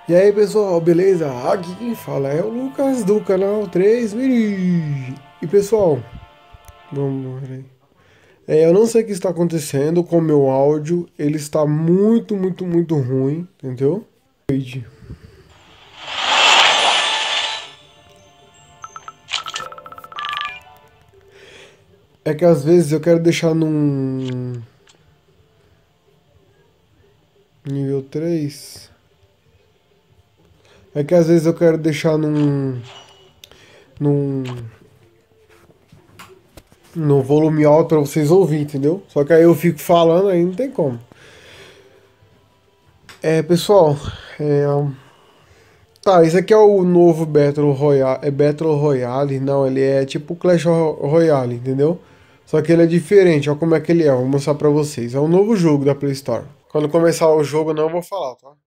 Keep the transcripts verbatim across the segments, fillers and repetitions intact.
E aí pessoal, beleza? Aqui quem fala é o Lucas do canal três Miri. E pessoal, vamos ver aí. É, eu não sei o que está acontecendo com o meu áudio, ele está muito, muito, muito ruim, entendeu? É que às vezes eu quero deixar num nível três. É que às vezes eu quero deixar num, num no volume alto para vocês ouvirem, entendeu? Só que aí eu fico falando aí não tem como. É, pessoal, é, tá, esse aqui é o novo Battle Royale. É Battle Royale? Não, ele é tipo Clash Ro- Royale, entendeu? Só que ele é diferente, olha como é que ele é, vou mostrar pra vocês. É um novo jogo da Play Store. Quando começar o jogo, eu não vou falar, tá?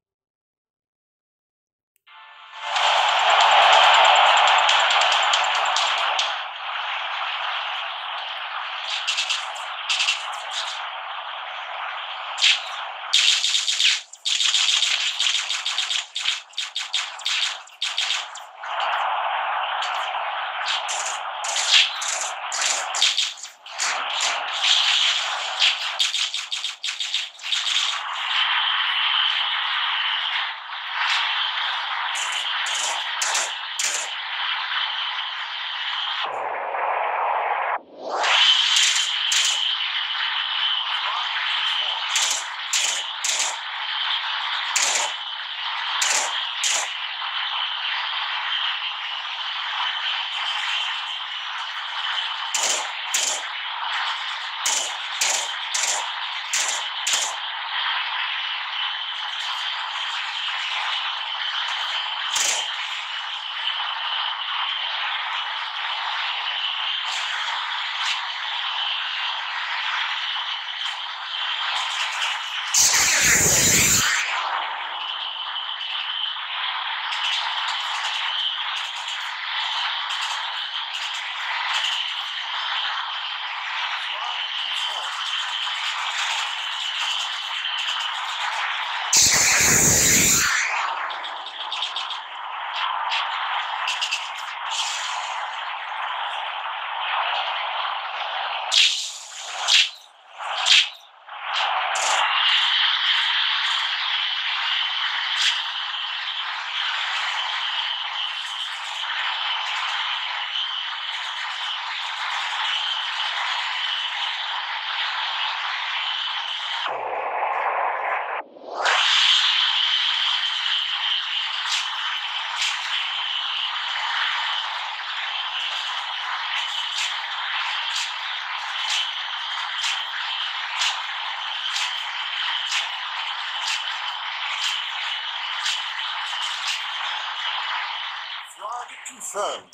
Target confirmed.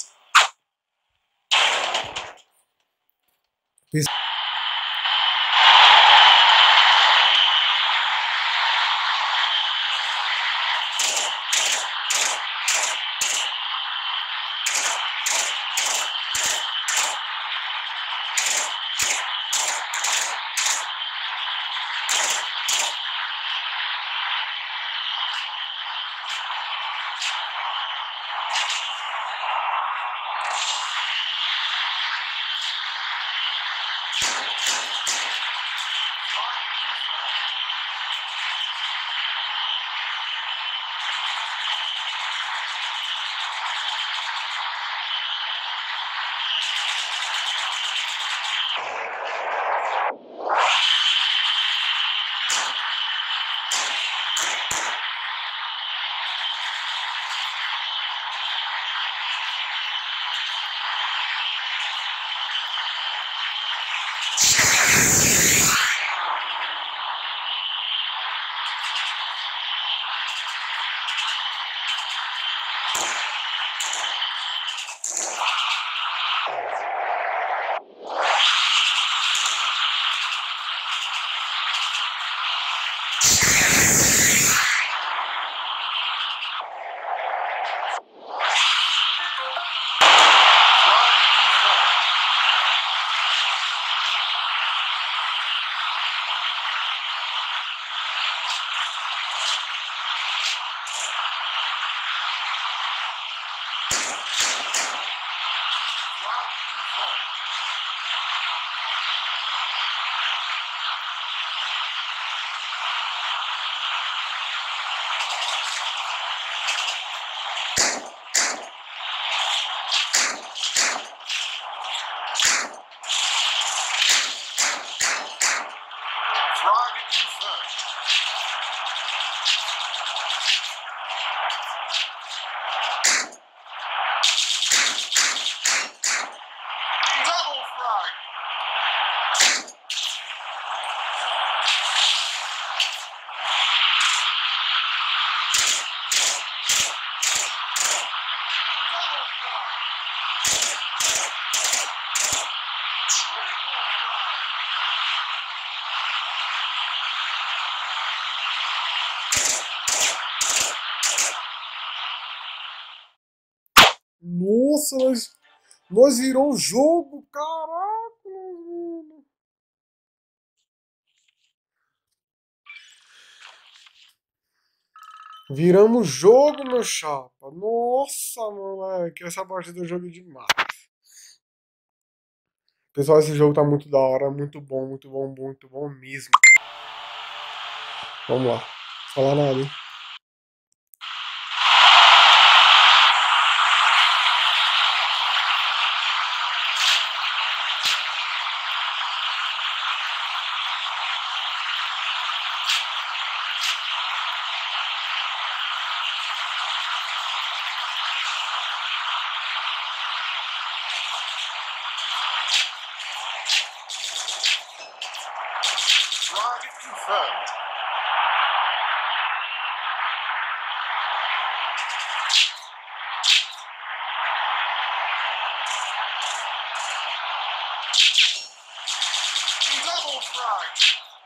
Nossa, nós, nós virou o jogo, caraca, mano. Viramos o jogo, meu chapa. Nossa, moleque, essa partida do jogo é demais. Pessoal, esse jogo tá muito da hora, muito bom, muito bom, muito bom mesmo. Vamos lá. Falar nada, hein? Target confirmed. Double frag.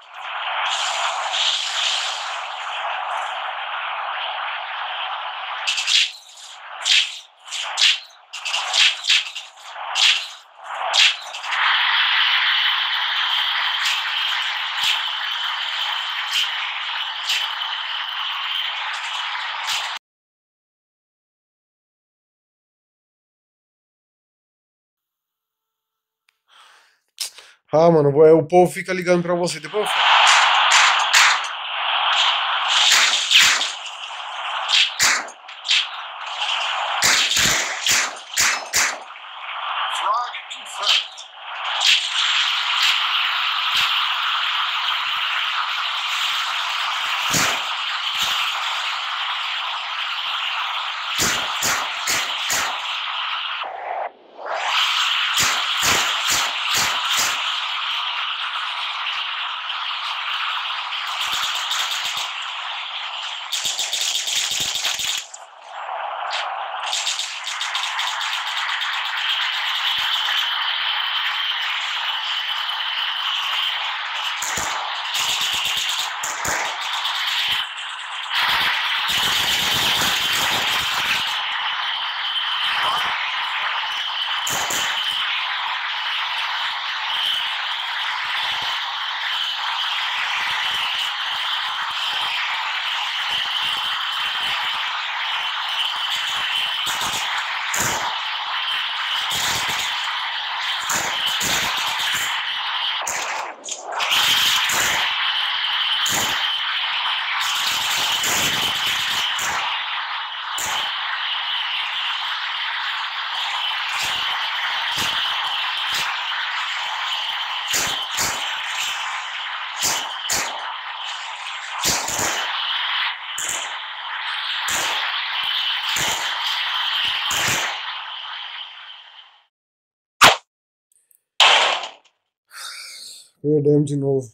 Ah, mano, o povo fica ligando pra você, depois eu falo. Target confirmed. Perdemos de novo.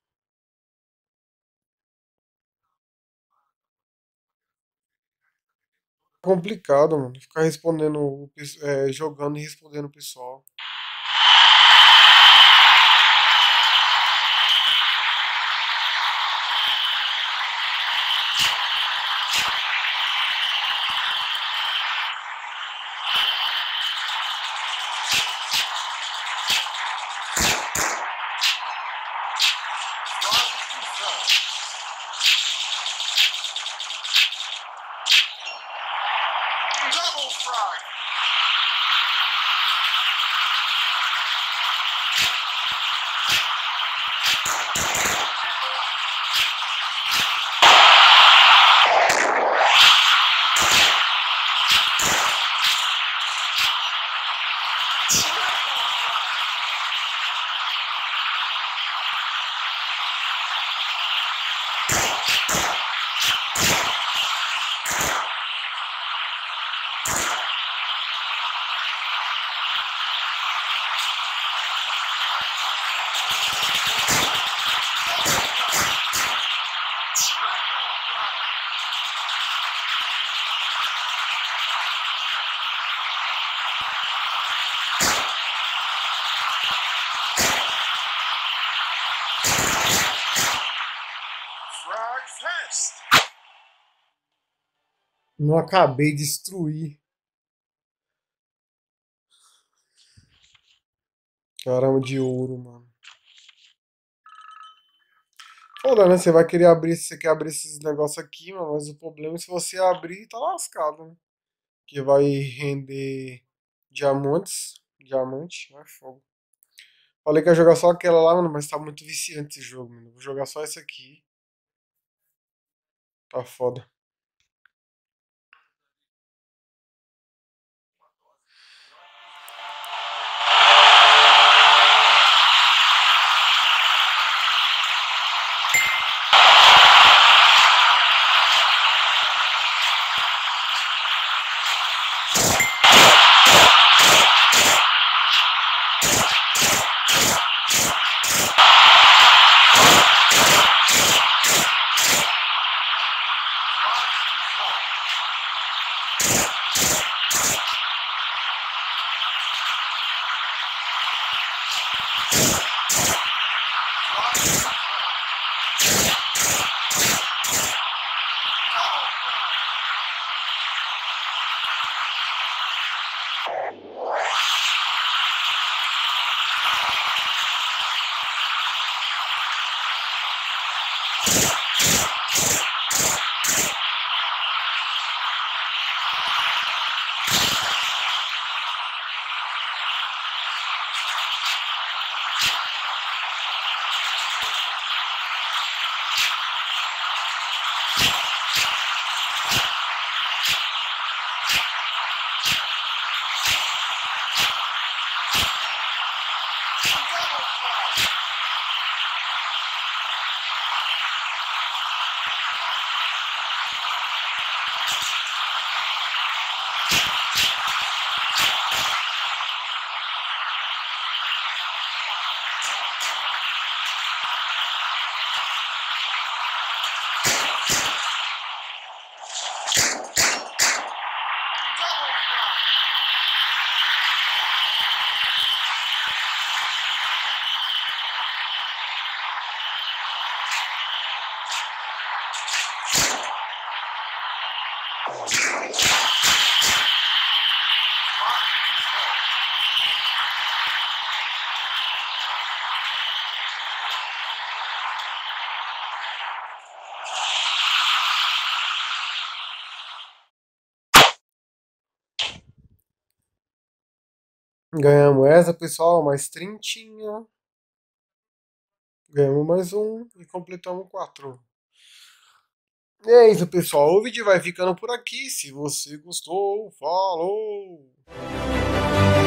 Complicado, mano. Ficar respondendo, o pes- é, jogando e respondendo o pessoal. Target confirmed. Double frag. Frag fest. Não acabei de destruir. Caramba de ouro, mano. Foda, né? Você vai querer abrir, você quer abrir esses negócios aqui, mano, mas o problema é se você abrir, tá lascado, né? Que vai render diamantes. Diamante, é fogo. Falei que ia jogar só aquela lá, mano, mas tá muito viciante esse jogo, mano. Vou jogar só esse aqui. Tá foda. Ganhamos essa, pessoal, mais trintinha. Ganhamos mais um e completamos quatro. E é isso, pessoal. O vídeo vai ficando por aqui. Se você gostou, falou!